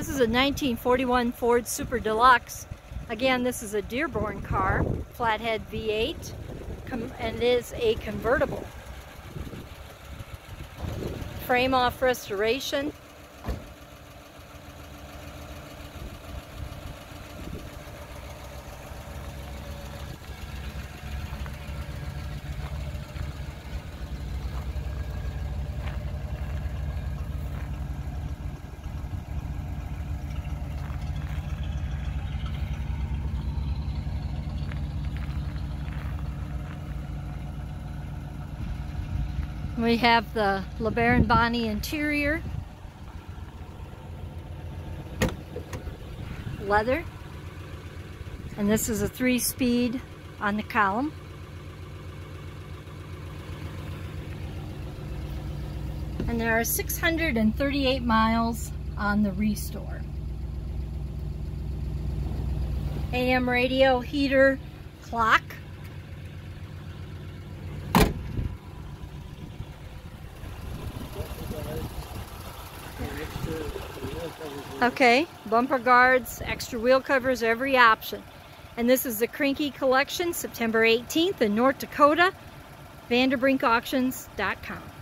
This is a 1941 Ford Super Deluxe. Again, this is a Dearborn car, flathead V8, and it is a convertible. Frame off restoration. We have the LeBaron Bonney interior, leather, and this is a 3-speed on the column. And there are 638 miles on the restore. AM radio, heater, clock. Okay, bumper guards, extra wheel covers, every option. And this is the Crinky Collection, September 18th in North Dakota, VanderbrinkAuctions.com.